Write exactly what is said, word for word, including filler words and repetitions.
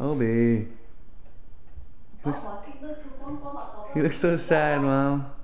Obi. He looks, he looks so sad, Mom.